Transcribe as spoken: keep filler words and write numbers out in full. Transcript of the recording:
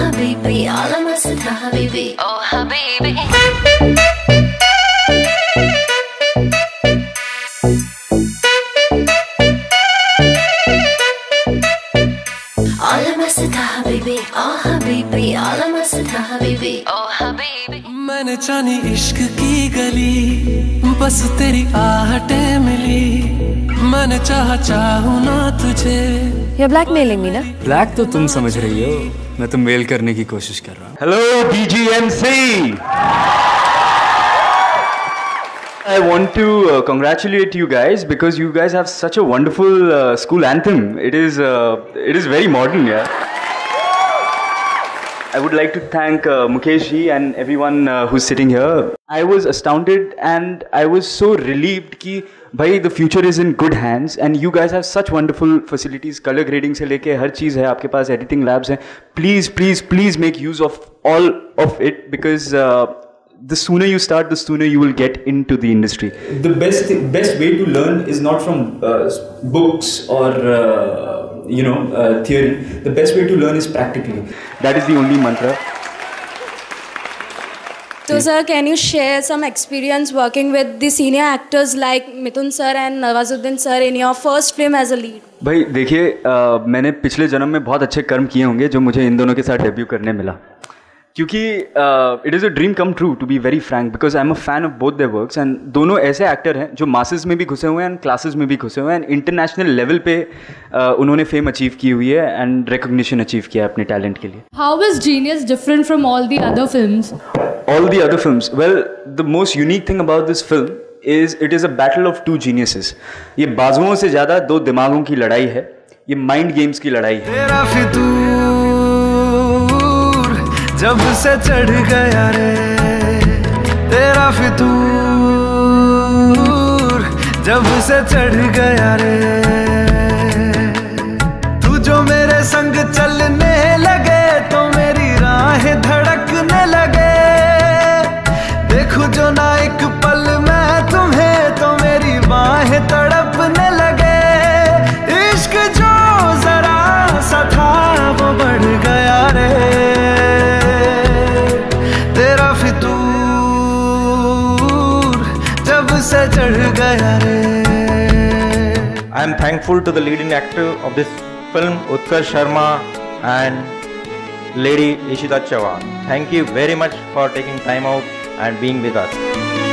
habibi, all of my sita habibi, oh habibi. All of my sita habibi, oh habibi, all of my sita habibi, oh habibi. मैंने जानी इश्क की गली, बस तेरी आहटें मिली, मैंने चाहा चाहूं ना तुझे। You're blackmailing me, ना? ब्लैक तो तुम समझ रही हो, मैं तो मेल करने की कोशिश कर रहा हूँ। Hello B G M C. I want to uh, congratulate you guys because you guys have such a wonderful uh, school anthem. It is uh, it is very modern, yeah. I would like to thank uh, Mukesh ji and everyone uh, who's sitting here. I was astounded and I was so relieved कि भाई the future is in good hands and you guys have such wonderful facilities. Color grading से लेके हर चीज़ है आपके पास, editing labs हैं. Please, please, please make use of all of it because uh, the sooner you start, the sooner you will get into the industry. The best best way to learn is not from uh, books or uh, you know uh, theory. The best way to learn is practically. That is the only mantra. So sir, can you share some experience working with the senior actors like Mithun sir and Nawazuddin sir in your first film as a lead? भाई देखिए, मैंने पिछले जन्म में बहुत अच्छे कर्म किए होंगे जो मुझे इन दोनों के साथ डेब्यू करने मिला, क्योंकि it is a dream come true to be very frank because I am a fan of both their works and दोनों ऐसे एक्टर हैं जो मासेस में भी घुसे हुए हैं एंड क्लासेस में भी घुसे हुए हैं एंड इंटरनेशनल लेवल पे uh, उन्होंने फेम अचीव की हुई है एंड रिकॉग्निशन अचीव किया है अपने टैलेंट के लिए. How is genius different from all the other films? All the other films, well the most unique thing about this film is it is a battle of two geniuses. ये बाजुओं से ज़्यादा दो दिमागों की लड़ाई है, ये माइंड गेम्स की लड़ाई है. जब से चढ़ गया रे तेरा फितूर, जब से चढ़ गया रे तू जो मेरे संग चलने लगे तो मेरी राहें धड़कने लगे. देखो जो ना एक पल मैं तुम्हें तो मेरी बाहें तड़पने लगे. इश्क जो जरा सा था वो बढ़ गया रे तेरा फितूर जब से चढ़ गया रे. I am thankful to the leading actor of this film, Utkarsh Sharma and Lady Ishita Chauhan. Thank you very much for taking time out and being with us.